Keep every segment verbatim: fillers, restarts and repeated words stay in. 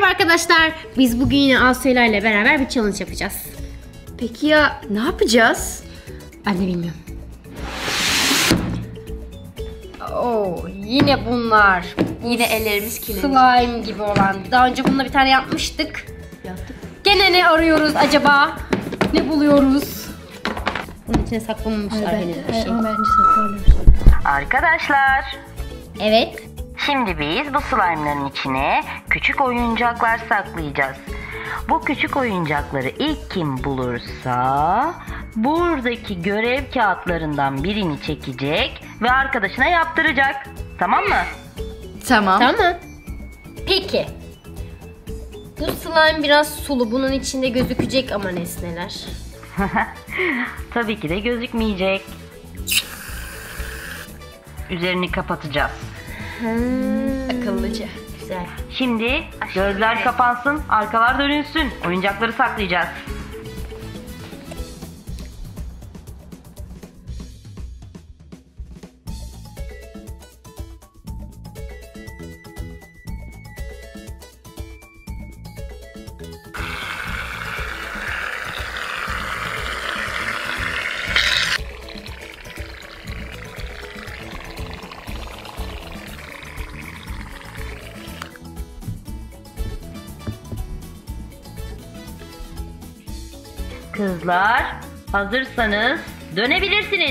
arkadaşlar. Biz bugün yine Asya ile beraber bir challenge yapacağız. Peki ya ne yapacağız? Ben de bilmiyorum. Oo, yine bunlar. Yine ellerimiz kirlenir. Slime gibi olan. Daha önce bununla bir tane yapmıştık. Yaptık. Gene ne arıyoruz acaba? Ne buluyoruz? Bunun içine saklamamışlar henüz bir şey. Ama bence saklarlar. Arkadaşlar, Evet. şimdi biz bu slime'ların içine küçük oyuncaklar saklayacağız. Bu küçük oyuncakları ilk kim bulursa buradaki görev kağıtlarından birini çekecek ve arkadaşına yaptıracak. Tamam mı? Tamam. Tamam. Peki. Bu slime biraz sulu. Bunun içinde gözükecek ama nesneler. Tabii ki de gözükmeyecek. Üzerini kapatacağız. Akıllıca. Güzel. Şimdi gözler kapansın, arkalar dönülsün. Oyuncakları saklayacağız. Kızlar, hazırsanız dönebilirsiniz.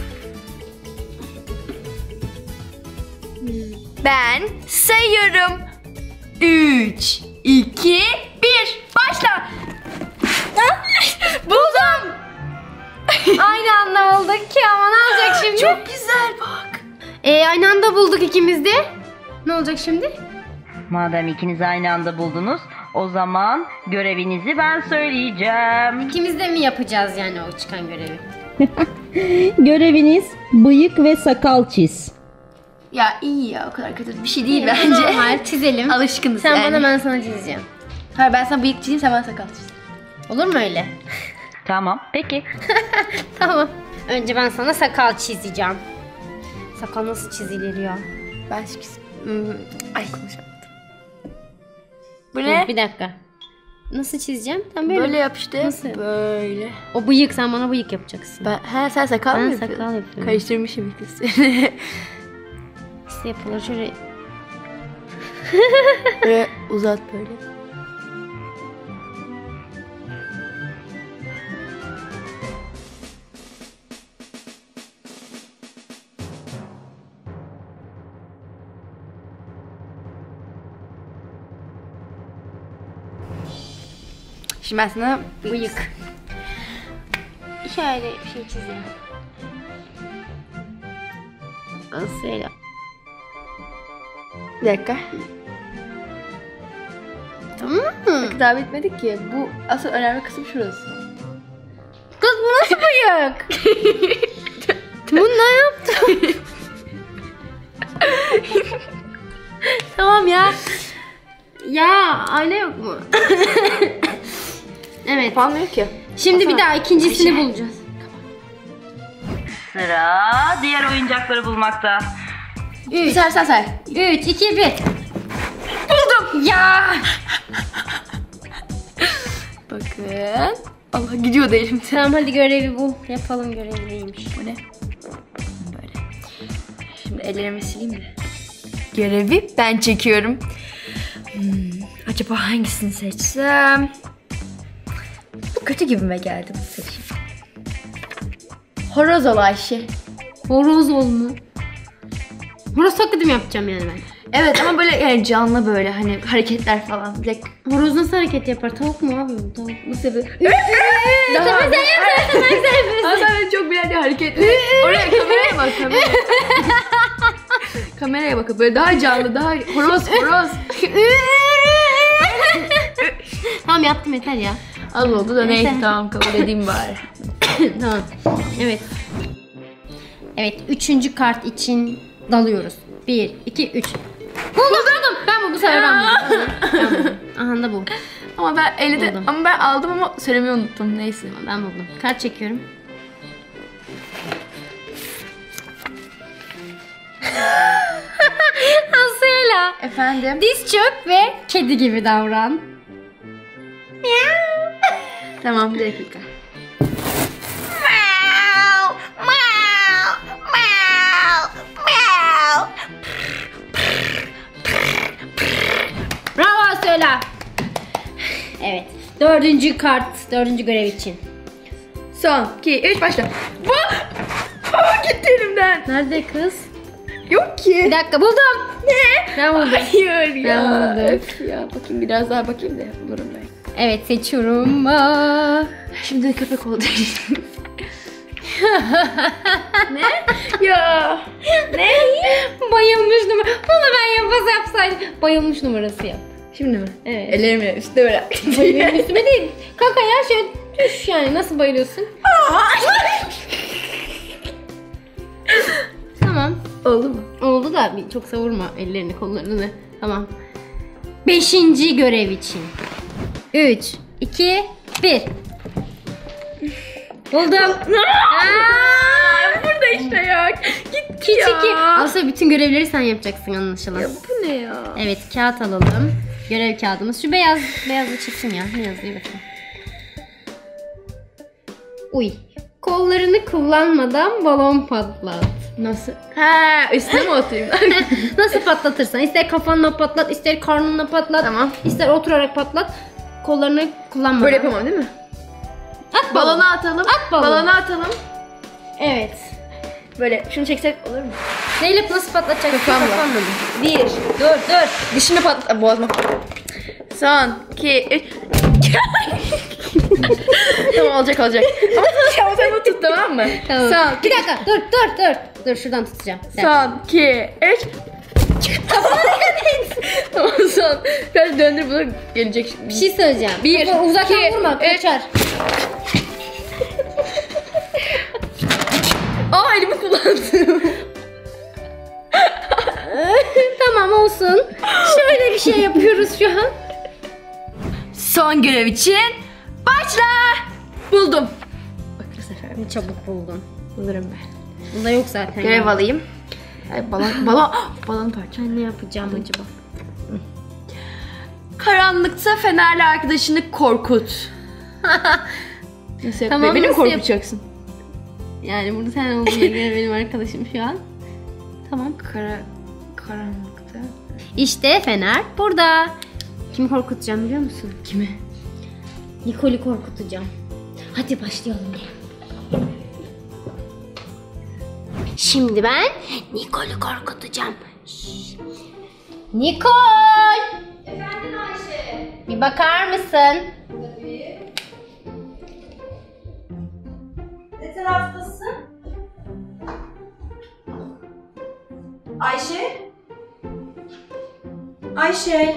Ben sayıyorum. Üç, iki, bir. Başla. Buldum. Aynı anda bulduk ki ama ne olacak şimdi? Çok güzel bak. Ee, aynı anda bulduk ikimiz de. Ne olacak şimdi? Madem ikiniz aynı anda buldunuz, o zaman görevinizi ben söyleyeceğim. İkimiz de mi yapacağız yani o çıkan görevi? Göreviniz bıyık ve sakal çiz. Ya iyi ya, o kadar kötü bir şey değil bence. Normal çizelim. Alışkınız Sen yani. bana, ben sana çizeceğim. Hayır, ben sana bıyık çizeyim, sen bana sakal çiz. Olur mu öyle? Tamam, peki. Tamam. Önce ben sana sakal çizeceğim. Sakal nasıl çizilir ya? Ben çiz. Hmm. Ay, konuşamadım. Bu Dur, ne? bir dakika. Nasıl çizeceğim? Tam böyle. Böyle yap işte. Nasıl? Böyle. O bıyık, sen bana bıyık yapacaksın. Ben, he, sen sakal Ben mı sakal yapıyorsun? yapıyorum. Karıştırmışım ikisini. İşte yapılır şöyle. Böyle uzat böyle. Şimdi ben sana Bıyık. Şöyle bir şey çizeyim. Asya'yla. bir dakika. Tamam mı? Daha bitmedik ki. Bu asıl önemli kısım şurası. Kız bu nasıl bıyık? Bu ne yaptın? Tamam ya. Ya ayna yok mu? Evet. Falan yok ki. Şimdi bir daha ikincisini bulacağız. Sıra diğer oyuncakları bulmakta. Üç, Say say say. üç, iki, bir. Buldum. Ya. Bakın. Allah, gidiyor da elimde. Tamam hadi görevi bul. Yapalım, görevi neymiş. Bu ne? Böyle. Şimdi ellerimi sileyim de. Görevi ben çekiyorum. Hmm, acaba hangisini seçsem? Bu kötü gibime geldi, bu seçim. Horoz ol Ayşe. Horoz ol mu? Horoz taklidi mi yapacağım yani ben? Evet ama böyle yani canlı, böyle hani hareketler falan. Direkt. Horoz nasıl hareket yapar? Tavuk mu abi? Tavuk. Nasıl bir... Daha sen yapıyorsun, sen yapıyorsun. Ama sen çok bilen hareketli. Oraya kameraya bak, kameraya. Kameraya bakın, böyle daha canlı, daha horoz horoz. Tamam yaptım, yeter ya. Az oldu da neyse, Neyse. tamam, kabul edeyim bari. Tamam. Evet. Evet, üçüncü kart için dalıyoruz. Bir, iki, üç. Buldum, buldum. Ben bu, bu sefer ben buldum. Ben buldum. Aha da bu. Ama ben elde, Buldum. ama ben aldım ama söylemeyi unuttum, neyse. Ben buldum. Kart çekiyorum. Asya'yla Asya. Efendim? Diz çök ve kedi gibi davran. Tamam bir dakika. Bravo söyle. Evet. Dördüncü kart. Dördüncü görev için. Son, iki, üç, başla. Bu! Aa, gitti elimden. Nerede kız? Yok ki. Bir dakika buldum. Ne? Ben buldum. Hayır ya. Ben buldum. Öf ya. Bakayım biraz daha bakayım da bulurum ben. Evet seçiyorum. Ah. Şimdi köpek oldu. Ne? Ya. Ne? Bayılmış numara. Bunu ben yapasa yapsaydım. Bayılmış numarası yap. Şimdi mi? Evet. Ellerimle üstte böyle. Benim üstüme değil. Kalk ayağa şöyle düş yani. Nasıl bayılıyorsun? Tamam. Oldu mu? Oldu da bir çok savurma ellerini kollarını. Tamam. Beşinci görev için. Üç, iki, bir. Buldum. Aa, burada işte ya. Gitti İki, ya. iki. Aslında bütün görevleri sen yapacaksın anlaşılan. Ya bu ne ya? Evet kağıt alalım. Görev kağıdımız. Şu beyaz beyazı çıksın ya. Ne yazıyor bakayım. Uy. Kollarını kullanmadan balon patlat. Nasıl? Ha, üstüne mi oturayım? Nasıl patlatırsan. İster kafanla patlat, ister karnınla patlat. Tamam. İster oturarak patlat. Kollarını kullanmadan. Böyle yapamam değil mi? At balonu. Balona atalım. At balonu. Balona atalım. Evet. Böyle şunu çeksek olur mu? Zeynep nasıl patlatacak? Kafamla. Kafamla. Bir. Dur dur. Dişini patlat. Boğazma. Son. iki. Üç. Tamam olacak olacak. Ama sen, sen bunu tut tamam mı? Tamam. Son. Bir dakika dur dur dur. Dur şuradan tutacağım. Sen. Son. iki. Üç. Tamam son. Biraz döndür bunu gelecek şimdi. Bir şey söyleyeceğim. Bir, Kafa uzaktan iki, vurma. üç. Kaçar. Aa elimi kullandım. Tamam olsun. Şöyle bir şey yapıyoruz şu an. Son görev için başla. Buldum. Bak bu sefer Ne çabuk buldun. bulurum ben. Bunda yok zaten. Görev ya. alayım. Ay, balon, balon, balon parça. Ben ne yapacağım acaba? Karanlıkta fenerli arkadaşını korkut. Nasıl yap- Tamam, Beni mi nasıl yap- korkutacaksın? Yani burada sen olduğuna göre benim arkadaşım şu an. Tamam. Kara, karanlıkta. İşte Fener burada. Kimi korkutacağım biliyor musun? Kimi? Nicole'i korkutacağım. Hadi başlayalım. Şimdi ben Nicole'i korkutacağım. Şşş. Nicole! Efendim Ayşe. Bir bakar mısın? Tabii. Ne taraftasın? Ayşe? Ayşe.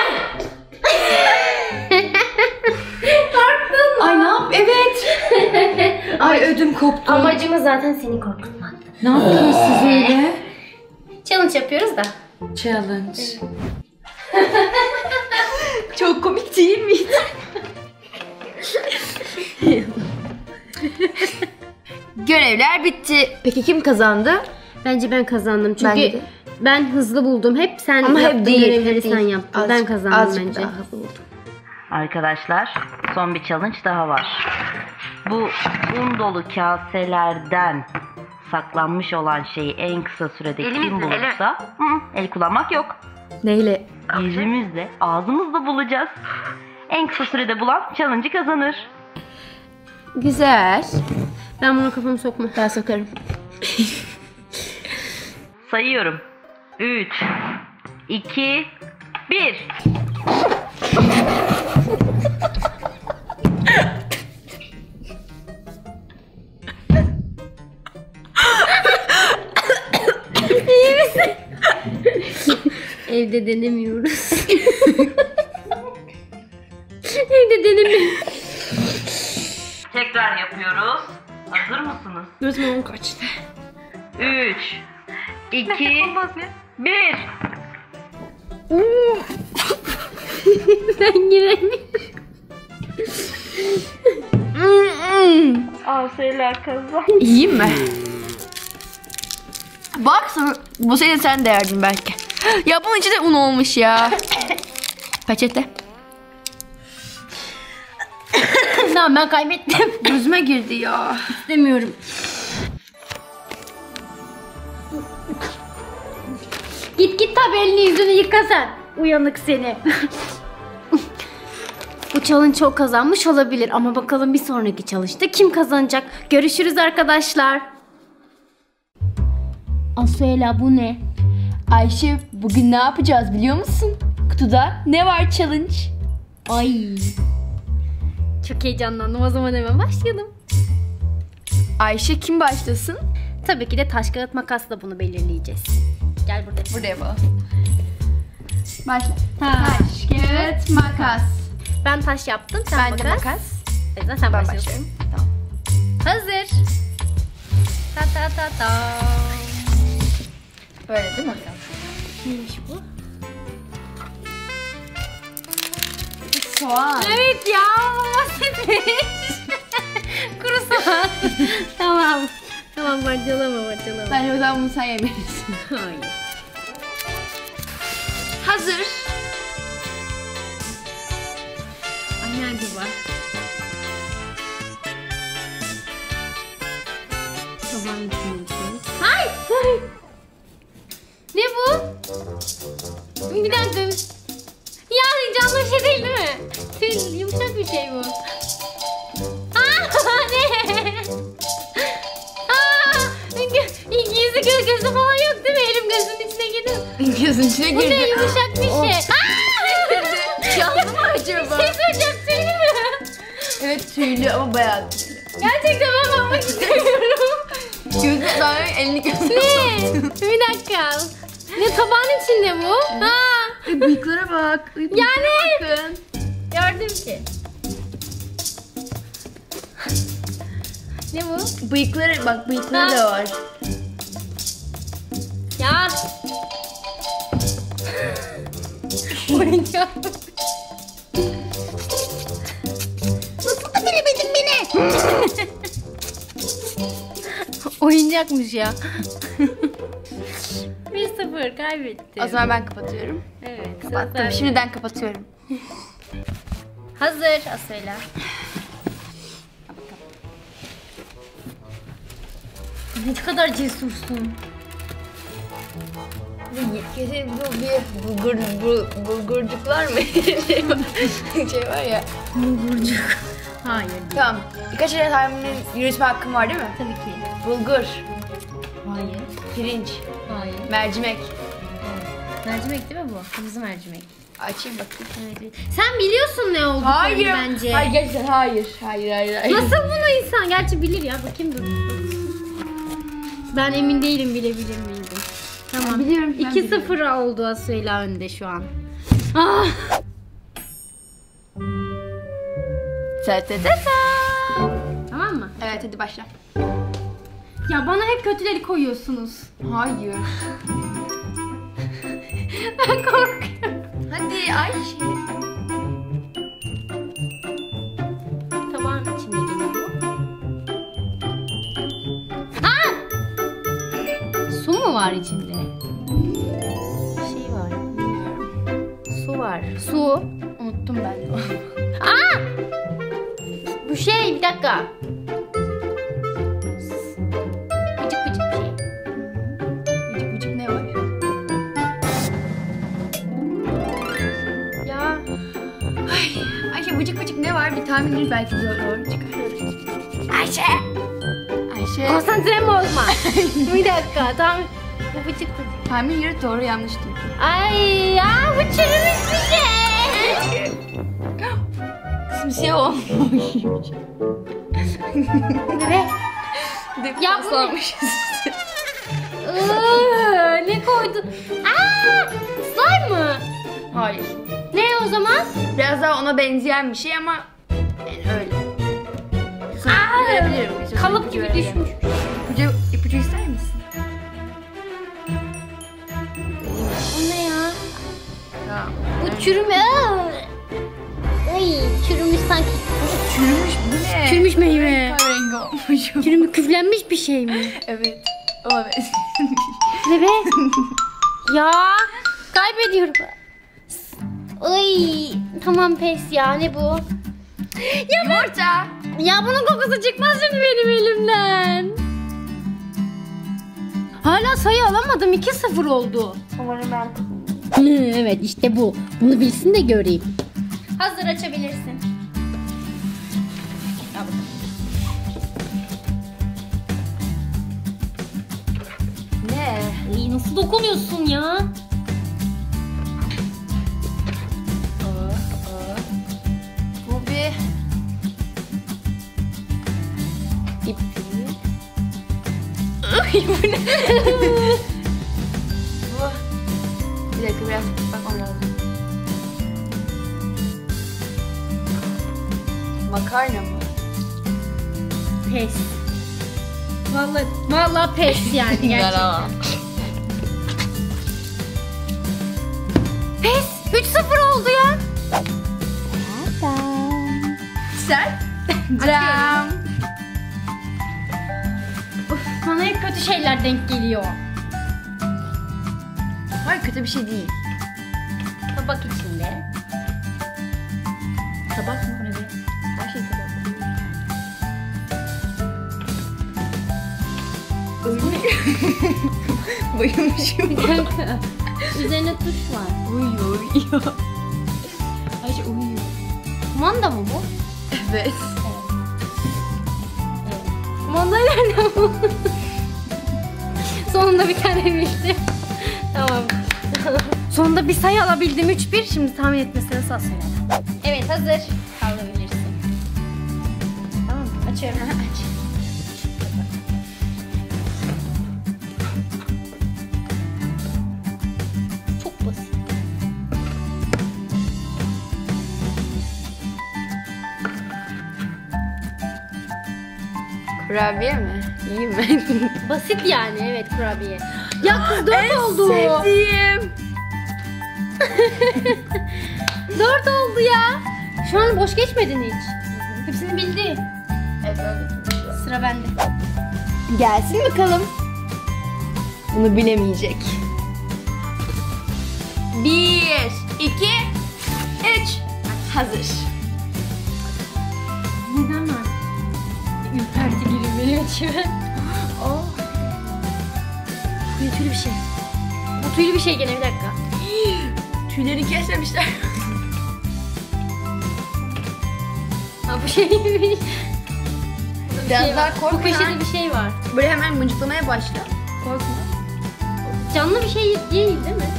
Korktun mu? Ay ne yap? Evet. Ay ödüm koptu. Amacımız zaten seni korkutmaktı. Ne yaptınız siz öyle? Challenge yapıyoruz da. Challenge. Çok komik değil miydi? Görevler bitti. Peki kim kazandı? Bence ben kazandım çünkü Bence de. ben hızlı buldum. Hep sen Ama yaptın hep değil. görevleri hep sen değil. yaptın. Azıcık- ben kazandım azıcık bence. daha hızlı buldum. Arkadaşlar son bir challenge daha var. Bu un dolu kaselerden saklanmış olan şeyi en kısa sürede kim bulursa Hı, el kullanmak yok. Neyle? Yüzümüzle, ağzımızla bulacağız. En kısa sürede bulan challenge'ı kazanır. Güzel. Ben bunu kafamı sokma. Ben sokarım. Sayıyorum. üç, iki, bir. Evde denemiyoruz. Evde denemiyoruz. Tekrar yapıyoruz. Hazır mısınız? Gözüm on kaçtı. üç, iki, bir. Ben giremiyorum. Asela kazan. İyiyim mi? Bak sana, bu senin sen de yardım belki. Ya bunun içinde un olmuş ya. Peçete. Tamam ben kaybettim. Gözüme girdi ya. İstemiyorum. Git git tabi elini yüzünü yıka sen. Uyanık seni. Bu challenge çok kazanmış olabilir ama bakalım bir sonraki challenge'da kim kazanacak? Görüşürüz arkadaşlar. Asuela bu ne? Ayşe bugün ne yapacağız biliyor musun? Kutuda ne var challenge? Ay. Çok heyecanlandım. O zaman hemen başlayalım. Ayşe kim başlasın? Tabii ki de taş kağıt makasla bunu belirleyeceğiz. Gel buraya. Buraya bak. Başla. Taş, kağıt, makas. Ben taş yaptım. Sen Ben makas. de makas. O yüzden sen Ben başlıyorsun. başlıyorum. Tamam. Hazır. Ta ta ta ta. Böyle değil mi? Neymiş bu? Soğan. Evet ya. Basitmiş. Kuru soğan. Tamam. Tamam parçalama parçalama. Bence o zaman bunu sen yemelisin. Hayır. Hazır. Ay nerede var? Tamam düşünüyorum. Hayır. Hayır. Ne bu? Bir dakika. Ya canlı bir şey değil değil mi? Tül, yumuşak bir şey bu. Aa ne? Aa, ilk yüzü göz gözü falan yok değil mi? Elim gözünün içine girdi. Gözün içine Bu girdi. ne yumuşak bir şey. Aa! Yandı mı acaba? Bir şey söyleyeceğim tüylü mü? Evet tüylü ama bayağı tüylü. Gerçekten ben bakmak istemiyorum. Gözü daha elini gözüne Ne? Bir dakika. Ne tabağın içinde bu? Ha. Ay, bıyıklara bak. Ay, bıyıklara Yani. bakın. Gördüm ki. Ne bu? Bıyıkları bak bıyıkları Ha. da var. Ya. Oyuncak. Nasıl da bilemedin beni? Oyuncakmış ya. bir sıfır kaybettim. O zaman ben kapatıyorum. Evet. Kapattım. sıfır. Şimdiden kapatıyorum. Hazır Asela. Ne kadar cesursun. Kesin bu bir bulgur, bul, bulgurcuklar mı? şey, var, şey var ya. Bulgurcuk. Hayır değil. Tamam. Birkaç yere tahminin yürütme hakkım var değil mi? Tabii ki. Bulgur, Hayır. pirinç, Hayır. mercimek. Mercimek değil mi bu? Kırmızı mercimek. Açayım bakayım. Evet. Sen biliyorsun ne olduğunu Hayır. bence. Hayır gerçekten hayır. Hayır hayır hayır. Nasıl bunu insan? Gerçi bilir ya. Bakayım dur. Ben emin değilim bilebilir miydim. Tamam. biliyorum, ben iki sıfır oldu Asuyla önde şu an. Ah! Ta ta ta ta. Tamam mı? Evet hadi başla. Ya bana hep kötüleri koyuyorsunuz. Hayır. Ben korkuyorum. Hadi Ayşe. Tabağın içinde yine bu. Aa! Su mu var içinde? Bir şey var. Bilmiyorum. Su var. Su. Unuttum ben de. Aa! Bu şey bir dakika. Bıcık bıcık bir şey. Bıcık bıcık ne var? Ya Ayşe bıcık bıcık ne var? Bir tahmin edin belki doğru, doğru çıkar. Ayşe. Ayşe. Konsantremi bozma. Bir dakika. Tamam. Bu bıcık bıcık. Tahmin yürüt doğru yanlış değil. Ay ya bu çürümüş bir şey. Simsiyah olmuş. Ne? Ya bu ne? Iıı, ne koydun? Aa, slime mı? Hayır. Ne o zaman? Biraz daha ona benzeyen bir şey ama yani öyle. Aa, Verebilirim. kalıp gibi düşmüş. İpucu, ipucu ister misin? O ne ya? Tamam. Bu çürümü. Ay çürümüş sanki. Çürümüş bu ne? Çürümüş meyve. Kahverengi olmuş. Çürümüş küflenmiş bir şey mi? Evet. O evet. Ne be? Ya Kaybediyorum. Ay, tamam pes ya, ne bu? Ya Yumurta. Ya bunun kokusu çıkmaz şimdi benim elimden. Hala sayı alamadım. iki sıfır oldu. Umarım ben Hı, evet işte bu. Bunu bilsin de göreyim. Hazır, açabilirsin. Al bakalım. ne? Ay, nasıl dokunuyorsun ya? Aa, aa. Bu bir ip değil. Ay bu ne? Bu. Bir dakika biraz bakmam lazım. Makarna mı? Pes. Vallahi vallahi pes yani gerçekten. Pes. üç sıfır oldu ya. Sen? Cam. Uf, bana hep kötü şeyler denk geliyor. Hayır, kötü bir şey değil. Tabak içinde. Tabak mı? Ne be? Her şey tabak. Bayılmışım. Kanka. Üzerine tuş var. Uyuyor, uyuyor. Ayşe uyuyor. Kumanda mı bu? Evet. Kumanda nereden bu? Sonunda bir tane bildim. Tamam. Sonunda bir sayı alabildim. üç bir. Şimdi tahmin etmesine sağ söyle. Evet, hazır. Kaldırabilirsin. Tamam mı? Açıyorum. Aç. Çok basit. Kurabiye mi? İyi mi? Basit yani, evet, kurabiye. Ya kız dört oldu. Sevdiğim. Dört oldu ya. Şu an boş geçmedin hiç. Hepsini bildi. Evet, öyle. Sıra bende. Gelsin bakalım. Bunu bilemeyecek. Bir, iki, üç. Hazır. Neden var? Ürperti giriyor benim içime. Oh. Bu tüylü bir şey. Bu tüylü bir şey gene, bir dakika. Tüyleri kesmemişler. Ha, bu şeymiş. Biraz Şey daha var. korkma. Bu köşede bir şey var. Böyle hemen mıncıklamaya başla. Korkma. Canlı bir şey değil değil mi?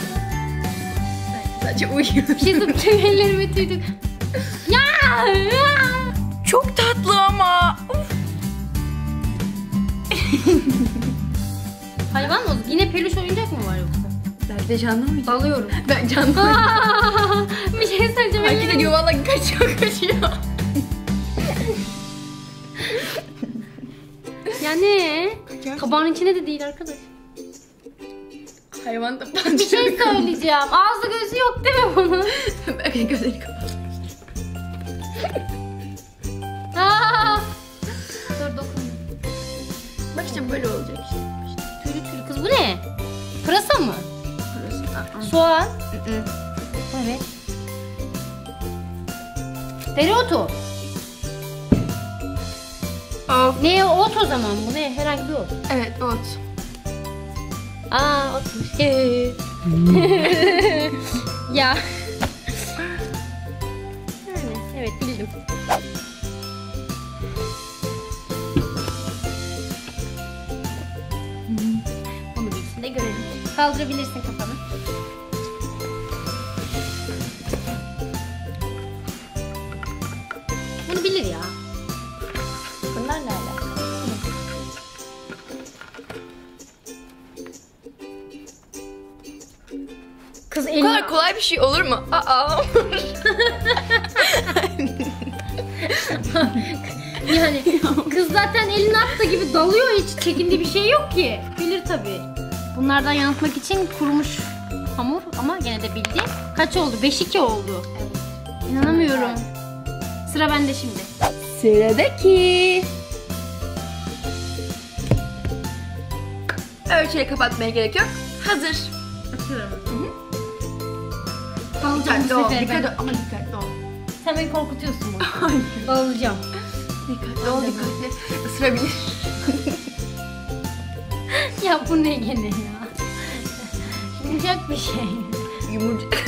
Sadece uyuyor. Bir şey tutup tüm ellerimi tüydük. Ya! Çok tatlı ama. Hayvan mı? Yine peluş oyuncak mı var yoksa? Belki de canlı mı? Dalıyorum. Ben canlı mı? Aa, bir şey söyleyeceğim. Belki de ellerim- yuvala kaçıyor kaçıyor. Ya ne? Tabağın içine de değil arkadaş. Hayvan da Bir şey söyleyeceğim. Ağzı gözü yok değil mi bunun? Belki gözleri kapat. Aa! Dur dokun. Bak işte böyle olacak işte. Tüylü tüylü kız, bu ne? Pırasa mı? Burası. Aa. Soğan. Hı-hı. Evet. Dereotu. Of. Ne, ot o zaman bu ne? Herhangi bir ot. Evet, ot. Aa, otmuş. Ya. Yani evet, bildim. Bunu bilsin de görelim. Kaldırabilirsin kafanı. Bunu bilir ya. Bunlar ne alaka? Kız Bu elini... kadar kolay bir şey olur mu? Aa. Yani kız zaten elini attığı gibi dalıyor, hiç çekindiği bir şey yok ki. Bilir tabii. Bunlardan yanıltmak için kurumuş hamur ama gene de bildi. Kaç oldu? beş iki oldu. İnanamıyorum. Sıra bende şimdi. Sıradaki. Ölçüyle kapatmaya gerek yok. Hazır. Açıyorum. Hı hı. Alacağım Dikkatli bu ol. sefer ben. Dikkatli ol. Ama dikkatli ol. Sen beni korkutuyorsun bak. Alacağım. Dikkatli ol. Dikkatli. Isırabilir. Ya bu ne gene ya? Yumuşak bir şey. Yumurcak.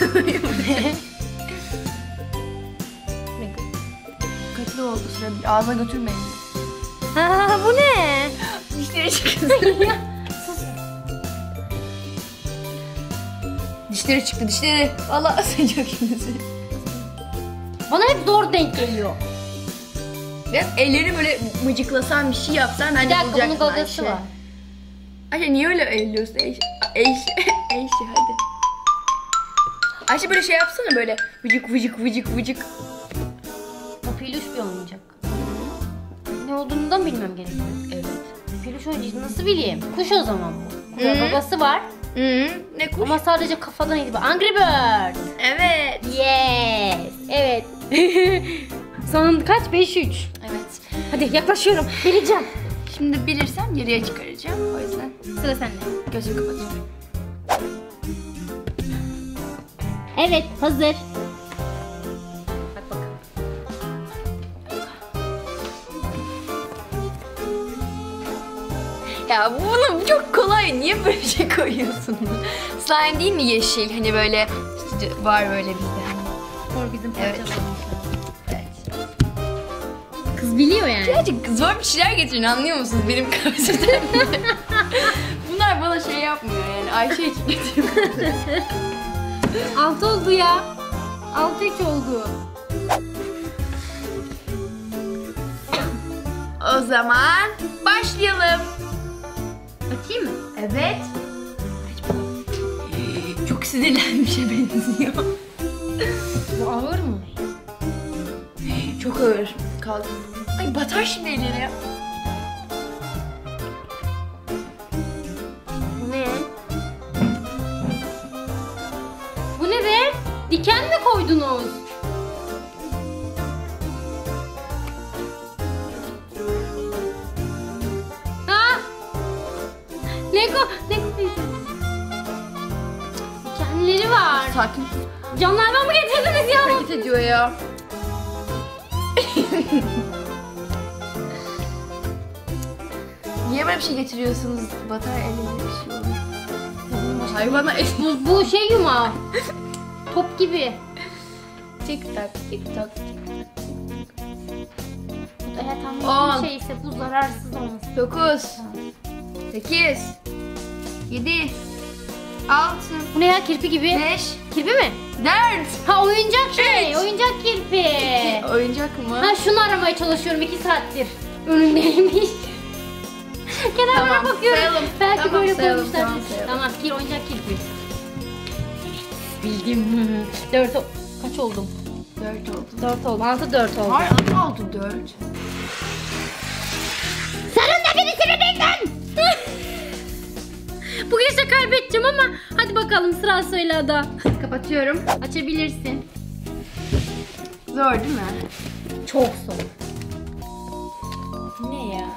Dikkatli ol. Isırabilir. Ağzına götürmeyin. Ha bu ne? Dişleri çıktı. Ya, sus. Dişleri çıktı. Dişleri. Valla ısıracak şimdi seni. Bana hep zor denk geliyor. Biraz elleri böyle mıcıklasan bir şey yapsan Bir bence dakika bunun bulacaksın gagası Ayşe. var. Ayşe niye öyle elliyorsun Ayşe? Ayşe, Ayşe hadi. Ayşe böyle şey yapsana böyle vıcık vıcık vıcık vıcık. O peluş bir oyuncak. Ne olduğunu da bilmem gerekiyor. Evet. Peluş oyuncak nasıl bileyim? Kuş o zaman bu. Hı. Gagası var. Hı, ne kuş? Ama sadece kafadan itibaren. Angry Bird. Evet. Yes. Evet. Son kaç? beş üç. Evet. Hadi yaklaşıyorum. Bileceğim. Şimdi bilirsem geriye çıkaracağım. O yüzden Sıra sende. gözümü kapatıyorum. Evet, hazır. Bak bakalım. Ya bunu çok kolay. Niye böyle bir şey koyuyorsun? Slime değil mi yeşil? Hani böyle işte var böyle bizde. Spor bizim Evet. parçalarımız. Evet. Kız biliyor yani. Birazcık zor bir şeyler getirin anlıyor musunuz benim karşıdan? Bunlar bana şey yapmıyor yani Ayşe için getiriyor. Altı oldu ya. Altı üç oldu. O zaman başlayalım. Açayım mı? Evet. Çok sinirlenmişe benziyor. Bu ağır mı? Çok ağır. Kaldı. Ay batar şimdi eline. Bu ne? Bu ne be? Diken mi koydunuz? Ha? Lego, Lego. Dikenleri var. Sakin. Canlı hayvan mı getirdiniz ya? Hareket ediyor ya. Niye böyle bir şey getiriyorsunuz? Batar eline bir şey olur. Hayvana el. Bu, bu şey yumağı. Top gibi. Tik tak tik tak. Bu da eğer On. tam bir şeyse bu zararsız olması. Dokuz. Sekiz. Yedi. Altı. Bu ne ya, kirpi gibi? Beş. Kirpi mi? Dört. Ha oyuncak şey, Üç. oyuncak kirpi. Oyuncak mı? Ha şunu aramaya çalışıyorum iki saattir. Önündeymiş. Kenarına Tamam, bakıyorum. sayalım. Belki Tamam, böyle sayalım, koymuşlar. tamam, sayalım. Tamam, bir oyuncak kirpi. Bildim. Dört o- kaç oldum? Dört oldu. Dört oldu. Altı dört oldu. Hayır ne oldu dört? Sarın da birisini benden. Bu gece kaybedeceğim ama hadi bakalım sıra söyle Ada. Kapatıyorum. Açabilirsin. Zor değil mi? Çok zor. Ne ya?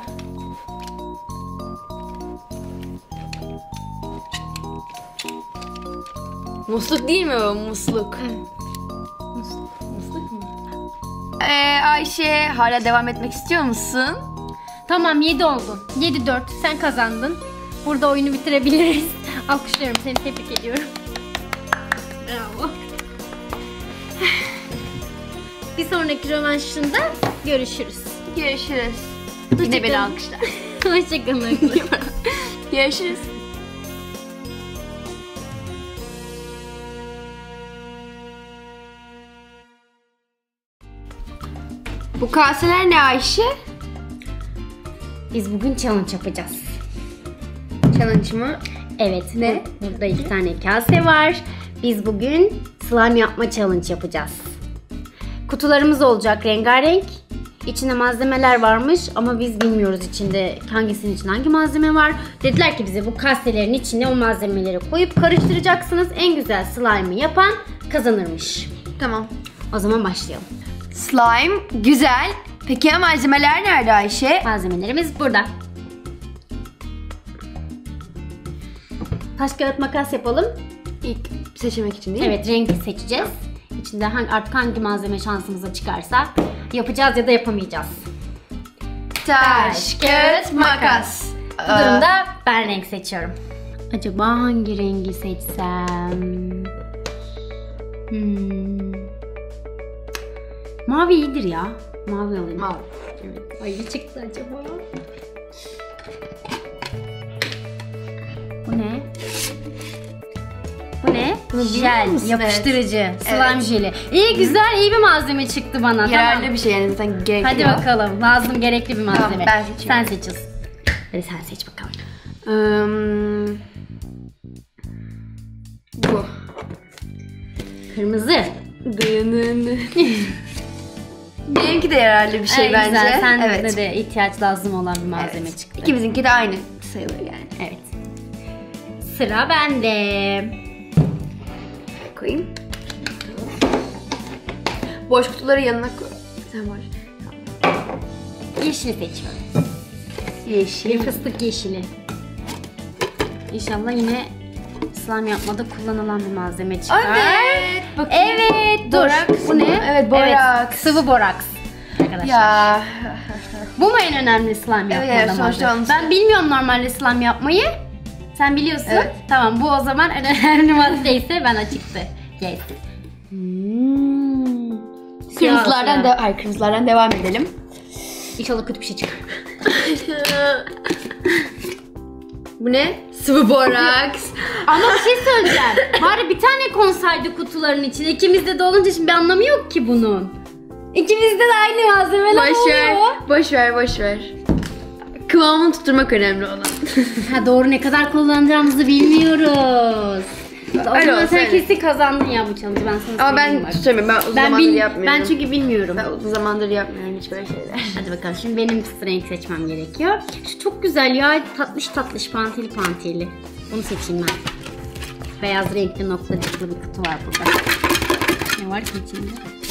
Musluk değil mi o musluk? Musluk mu? Ee, Ayşe hala devam etmek istiyor musun? Tamam, yedi oldu. yedi dört. Sen kazandın. Burada oyunu bitirebiliriz. Alkışlıyorum seni, tebrik ediyorum. Bravo. Bir sonraki rövanşında görüşürüz. Görüşürüz. Hoşça Yine beni kalın. alkışlar. Hoşçakalın. Görüşürüz. Bu kaseler ne Ayşe? Biz bugün challenge yapacağız. Challenge mı? Evet. Ne? bu- Burada iki tane kase var. Biz bugün slime yapma challenge yapacağız. Kutularımız olacak rengarenk. İçinde malzemeler varmış ama biz bilmiyoruz içinde hangisinin içinde hangi malzeme var. Dediler ki bize bu kaselerin içine o malzemeleri koyup karıştıracaksınız. En güzel slime'ı yapan kazanırmış. Tamam. O zaman başlayalım. Slime güzel. Peki ya malzemeler nerede Ayşe? Malzemelerimiz burada. Taş kağıt makas yapalım. İlk seçmek için değil mi? Evet, renk seçeceğiz. İçinde hangi, artık hangi malzeme şansımıza çıkarsa yapacağız ya da yapamayacağız. Taş, kağıt, makas. Bu durumda ben renk seçiyorum. Acaba hangi rengi seçsem? Hmm. Mavi iyidir ya. Mavi alayım. Mavi. Evet. Ay ne çıktı acaba? Bu ne? Bu ne? Jel, musun? yapıştırıcı, slime Evet. jeli. İyi güzel, iyi bir malzeme çıktı bana. Yararlı Tamam. bir şey yani zaten gerekiyor. Hadi bakalım. Lazım, gerekli bir malzeme. Tamam, ben seçiyorum. Sen seçiyorsun. Hadi sen seç bakalım. Um, bu. Kırmızı. Benimki de yararlı bir şey Ee, bence. Güzel. Sen evet. de ihtiyaç lazım olan bir malzeme Evet. çıktı. İkimizinki de aynı sayılır yani. Evet. Sıra bende. Koyayım. Boş kutuları yanına koy. Sen var. Yeşili seçiyorum. Yeşil. Bir fıstık yeşili. İnşallah yine slime yapmada kullanılan bir malzeme çıkar. Evet. Bakayım. Evet. Dur. Boraks Bu mı? ne? Evet, boraks. sıvı boraks. Arkadaşlar. Ya. Bu mu en önemli slime yapmada evet, sonuçta malzeme? onun- Ben bilmiyorum normalde slime yapmayı. Sen biliyorsun. Evet. Tamam, bu o zaman en önemli maddeyse ben açıktı. Yes. Hmm. Kırmızılardan Siyah, da hayır kırmızılardan devam edelim. İnşallah kötü bir şey çıkar. Bu ne? Sıvı boraks. Ama bir şey söyleyeceğim. Bari bir tane konsaydı kutuların içine. İkimizde de olunca şimdi bir anlamı yok ki bunun. İkimizde de aynı malzemeler Boş ver. oluyor. Boş ver, boş ver. Kıvamını tutturmak önemli olan. Ha doğru, ne kadar kullanacağımızı bilmiyoruz. O Öyle zaman olsa sen öyle. kesin kazandın ya bu challenge. Ben sana Ama söyleyeyim ben bak. tutamıyorum. Ben uzun Ben, zamandır bil, yapmıyorum. ben çünkü bilmiyorum. Ben uzun zamandır yapmıyorum hiç böyle şeyler. Hadi bakalım, şimdi benim renk seçmem gerekiyor. Şu çok güzel ya, tatlış tatlış, pantili pantili. Bunu seçeyim ben. Beyaz renkli noktacıklı bir kutu var burada. Ne var ki içinde?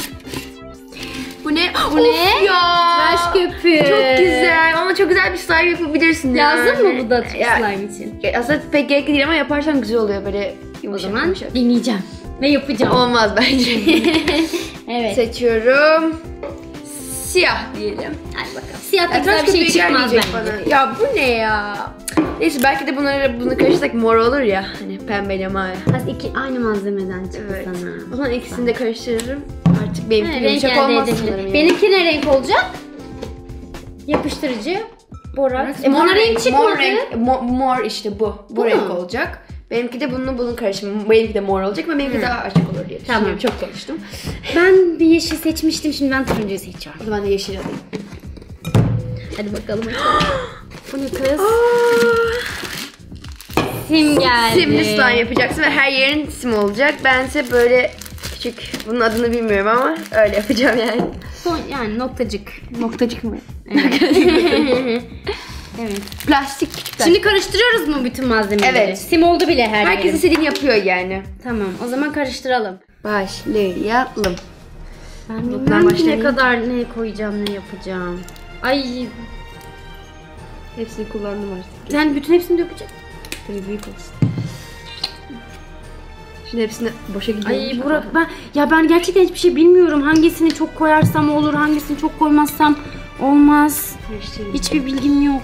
Bu ne? Bu ne? Ya. Tıraş köpüğü. Çok güzel. Ama çok güzel bir slime yapabilirsin yani. Lazım mı bu da Ya, slime için? ya aslında pek gerekli değil ama yaparsan güzel oluyor böyle O yumuşak zaman yumuşak. deneyeceğim ve yapacağım. Olmaz bence. Evet. Seçiyorum. Siyah diyelim. Hadi bakalım. Siyah da Ya, güzel tıraş bir şey köpüğü çıkmaz gelmeyecek bence. bana. Ya bu ne ya? Neyse belki de bunları bunu karıştırsak mor olur ya. Hani pembeyle mavi. Aslında iki aynı malzemeden çıktı Evet. sana. O zaman ikisini de karıştırırım. Artık benimki Evet, renk yumuşak elde olmaz edebilir. sanırım. yani. Benimki ne renk olacak? Yapıştırıcı. Boraks. E, mor bana renk çıkmadı. Mor, renk, mor, mor işte bu. Bu, Bu renk mu? olacak. Benimki de bununla bunun karışımı. Benimki de mor olacak ama benimki daha açık olur diye Tamam. düşünüyorum. Çok konuştum. Ben bir yeşil seçmiştim, şimdi ben turuncuyu seçiyorum. O zaman da yeşil alayım. Hadi bakalım. Bu ne kız? Sim geldi. Simli slime yapacaksın ve her yerin sim olacak. Bense böyle küçük, bunun adını bilmiyorum ama öyle yapacağım yani. Son- Yani noktacık. Noktacık mı? Evet. Evet. Plastik küçük Şimdi karıştırıyoruz mu bütün malzemeleri? Evet. Sim oldu bile her herkes yerim. istediğini yapıyor yani. Tamam, o zaman karıştıralım. Başlayalım. Ben Ben bilmem ki ne başlayayım. kadar ne koyacağım, ne yapacağım. Ay, Hepsini kullandım artık. sen bütün hepsini dökeceksin. Tabii büyük olsun. Şimdi hepsini boşa gidiyor. Ay Burak, ben ya ben gerçekten hiçbir şey bilmiyorum. Hangisini çok koyarsam olur, hangisini çok koymazsam olmaz. Hiçbir bilgim yok.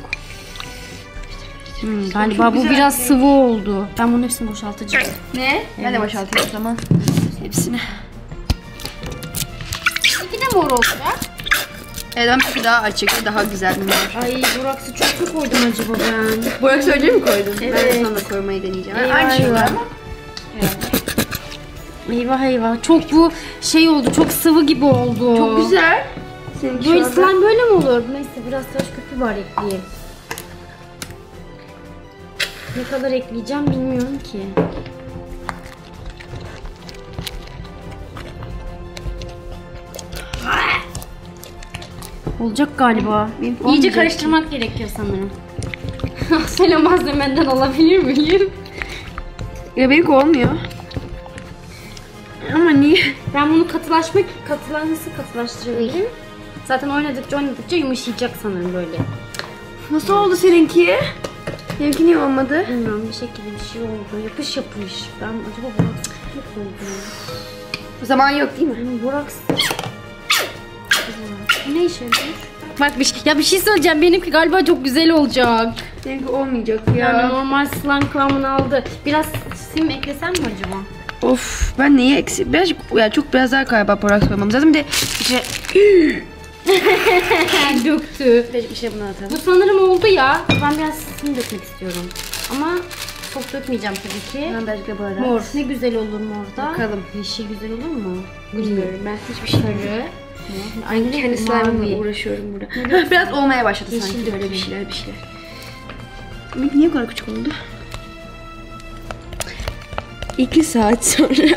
Hmm, galiba bu güzel biraz bir- sıvı oldu. Ben bunun hepsini boşaltacağım. Ne? Ben de Evet. boşaltayım o zaman. Hepsini. Bir de mor olacak. Evet ama bir daha açık, daha güzel bir mor. Ay Burak'sı çok mu koydum acaba ben? Borak söyleyeyim mi koydun? Evet. Ben de sana da koymayı deneyeceğim. Eyvah, Aynı şey eyvah. ama. Eyvah eyvah. Çok bu şey oldu, çok sıvı gibi oldu. Çok güzel. Seninki Böyle şu anda- slime böyle mi olur? Neyse biraz tıraş köpüğü var, ekleyeyim. Ne kadar ekleyeceğim bilmiyorum ki. Olacak galiba. Benim İyice olmayacak karıştırmak gerekiyor sanırım. Söyle, malzemenden alabilir miyim? Ya benimki olmuyor. Ama niye? Ben bunu katılaşmak, katılar nasıl katılaştırabilirim? Zaten oynadıkça oynadıkça yumuşayacak sanırım böyle. Nasıl oldu seninki? Benimki niye olmadı? Bilmiyorum, bir şekilde bir şey oldu. Yapış yapış. Ben acaba bunu... Zaman yok değil mi? Boraks. Ne işe yarıyor? Bak bir şey, ya bir şey söyleyeceğim. Benimki galiba çok güzel olacak. Benimki olmayacak ya. Yani normal slime kıvamını aldı. Biraz sim eklesem mi acaba? Of ben neyi eksik? Birazcık ya çok biraz daha galiba boraks koymamız lazım. Bir de içine Döktü. birazcık içine bunu atalım. Bu sanırım oldu ya. Ben biraz sim dökmek istiyorum. Ama çok dökmeyeceğim tabii ki. Ben birazcık da boraks. Mor. Ne güzel olur morda. Bakalım. Yeşil güzel olur mu? Bilmiyorum ben hiçbir şey Sarı. Aynı kendi slime'ımla uğraşıyorum burada. Biraz olmaya başladı Yeşil sanki de böyle bir güzel. şeyler bir şeyler. Benimki niye bu kadar küçük oldu? İki saat sonra.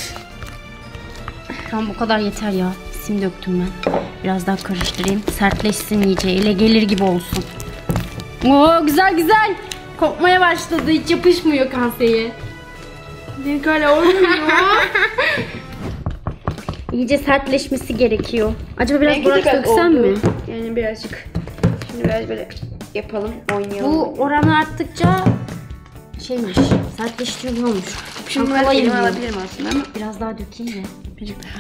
Tamam bu kadar yeter ya. Sim döktüm ben. Biraz daha karıştırayım. Sertleşsin iyice. Ele gelir gibi olsun. Oo güzel güzel. Kopmaya başladı. Hiç yapışmıyor kaseye. Benimki hala olmuyor. İyice sertleşmesi gerekiyor. Acaba biraz Benimki de boraks biraz döksem oldu. mi? Yani birazcık. Şimdi biraz böyle yapalım, oynayalım. Bu oranı arttıkça şeymiş. Sertleştiriyormuş. Şimdi ben Kalayım elime diyor. alabilirim aslında ama Biraz daha dökeyim de. birazcık daha.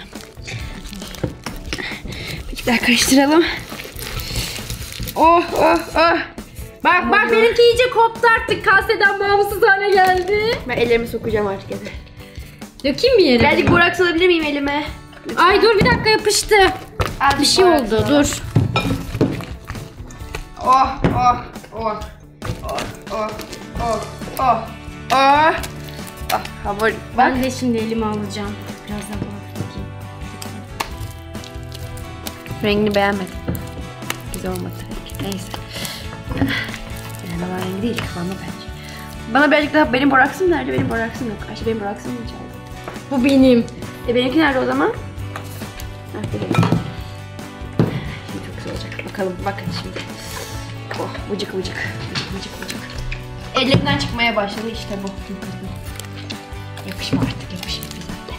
Birazcık daha karıştıralım. Oh oh oh. Bak bak benimki iyice koptu artık. Kaseden bağımsız hale geldi. Ben ellerimi sokacağım artık eve. Dökeyim mi yere? Birazcık boraks alabilir miyim elime? Lütfen. Ay dur bir dakika yapıştı. Azıcık Bir şey boraks oldu alalım. dur. Oh oh oh. Oh oh oh oh. Oh. Ah, hamur. Bak. Ben de şimdi elime alacağım. Biraz daha boraks dökeyim. Rengini beğenmedim. Güzel olmadı tabii ki. Neyse. Yani olan rengi değil, kıvamı bence. Bana birazcık daha benim boraksım nerede? Benim boraksım yok. Ayşe benim boraksım mı içeride? Bu benim. E benimki nerede o zaman? Heh, benim. Şimdi çok güzel olacak. Bakalım, bakın şimdi. Oh, vıcık vıcık. Vıcık vıcık vıcık. Elimden çıkmaya başladı işte bu. Yapışma artık, yapışma zaten.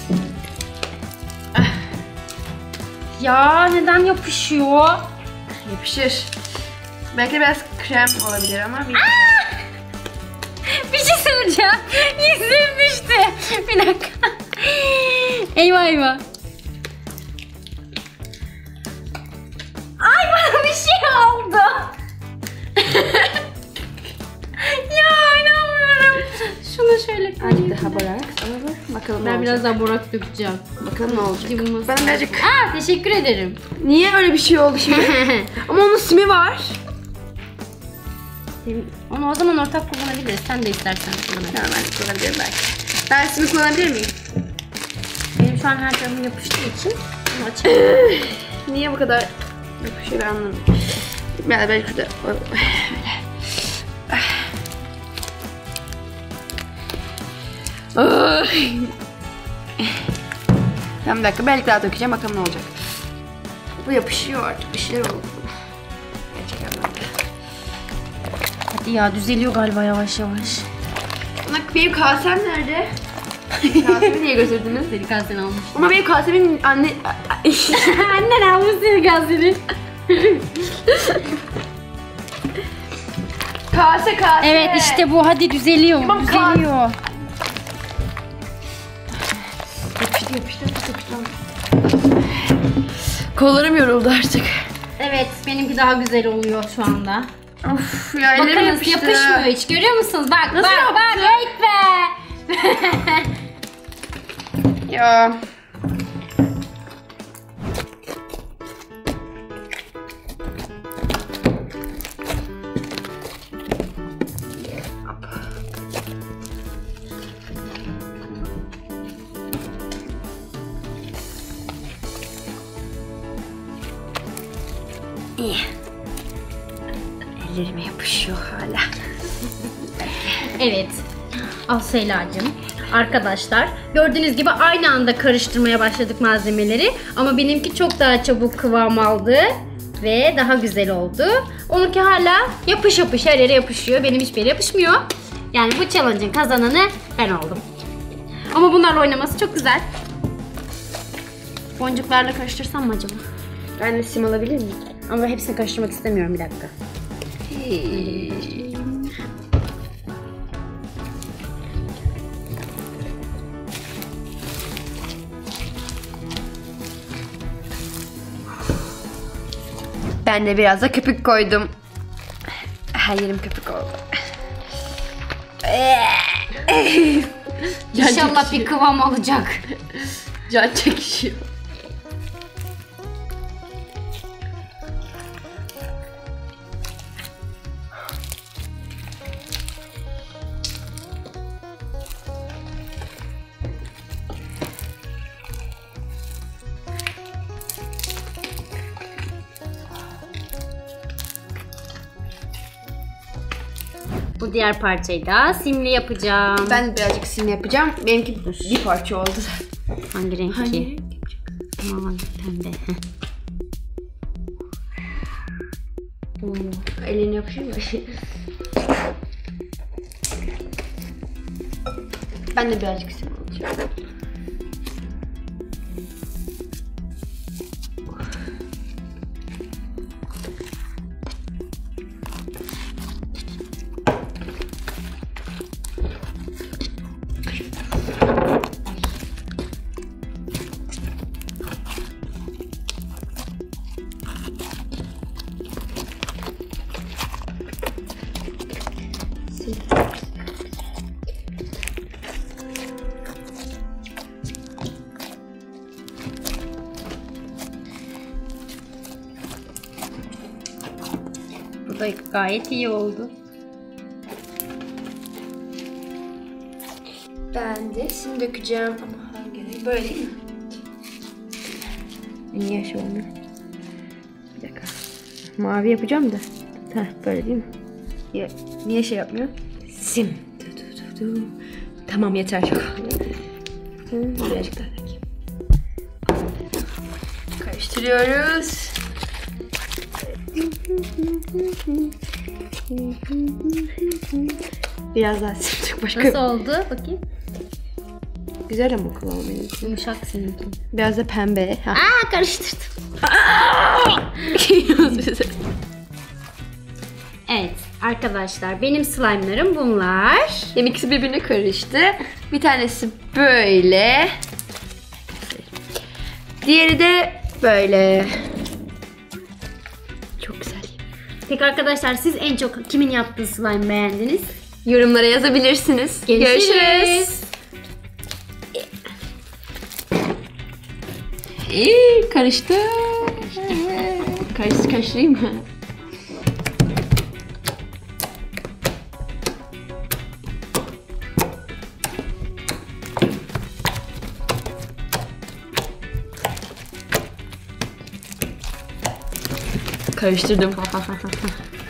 Ya neden yapışıyor? Yapışır. Belki de biraz krem olabilir ama bilmiyorum. Bir şey söyleyeceğim. Yüzüm düştü. Bir dakika. Eyvah eyvah. Ay bana bir şey oldu. ya inanmıyorum. Şunu şöyle Azıcık koyayım. daha boraks alalım. Bakalım ne Ben olacak. biraz daha boraks dökeceğim. Bakalım ne olacak. Cıvıması. Ben birazcık... Aa teşekkür ederim. Niye öyle bir şey oldu şimdi? Ama onun simi var. Onu o zaman ortak kullanabiliriz. Sen de istersen kullanabilirsin. Tamam ben kullanabilirim belki. Ben simi kullanabilir miyim? Benim şu an her tarafım yapıştığı için bunu açamıyorum. Niye bu kadar yapışıyor ben anlamadım. Ben belki de öyle. Ay. Tamam bir dakika belki daha dökeceğim bakalım ne olacak. Bu yapışıyor artık bir şeyler oldu. Gerçekten böyle. Hadi ya düzeliyor galiba yavaş yavaş. Bak benim kasem nerede? Kasemi niye götürdünüz? Seni kasten almış. Ama benim kasemin anne... Annen almış seni kaseni. Kase kase. Evet işte bu hadi düzeliyor. Tamam, düzeliyor. Yapıştı yapıştı yapıştı. Kollarım yoruldu artık. Evet benimki daha güzel oluyor şu anda. Of ya ellerim Bakın yapıştı. yapışmıyor hiç görüyor musunuz? Bak Nasıl bak bak yaptı? evet be. Ya. İyi. Ellerime yapışıyor hala. Evet. Aselacığım. Arkadaşlar gördüğünüz gibi aynı anda karıştırmaya başladık malzemeleri. Ama benimki çok daha çabuk kıvam aldı. Ve daha güzel oldu. Onunki hala yapış yapış her yere yapışıyor. Benim hiçbir yere yapışmıyor. Yani bu challenge'ın kazananı ben oldum. Ama bunlarla oynaması çok güzel. Boncuklarla karıştırsam mı acaba? Ben de sim alabilir miyim? Ama hepsini karıştırmak istemiyorum bir dakika. Ben de biraz da köpük koydum. Her yerim köpük oldu. İnşallah bir kıvam olacak. Can çekişiyor. Bu diğer parçayı da simli yapacağım. Ben birazcık sim yapacağım. Benimki bir parça oldu. Hangi renk Hangi ki? renk yapacak? Mavi, pembe. Heh. Oo, elini yapışıyor mu? Ben de birazcık sim alacağım. Bu da gayet iyi oldu. Ben de sim dökeceğim ama hangi renk? Böyle değil mi? Niye şey olmuyor? Bir dakika. Mavi yapacağım da. Heh, böyle değil mi? Ya, niye şey yapmıyor? Sim. Du, du, du, du. Tamam yeter çok. Hı, birazcık daha dökeyim. Karıştırıyoruz. Biraz daha sim dök başka. Nasıl oldu? Bakayım. Güzel ama kıvamı benim. Yumuşak seninki. Biraz da pembe. Ha. Aa, karıştırdım. Evet arkadaşlar, benim slime'larım bunlar. Benim ikisi birbirine karıştı. Bir tanesi böyle. Diğeri de böyle. Çok güzel. Peki arkadaşlar, siz en çok kimin yaptığı slime beğendiniz? Yorumlara yazabilirsiniz. Görüşürüz. Görüşürüz. İyi karıştı. Karıştı. Karıştırayım mı? Karıştırdım.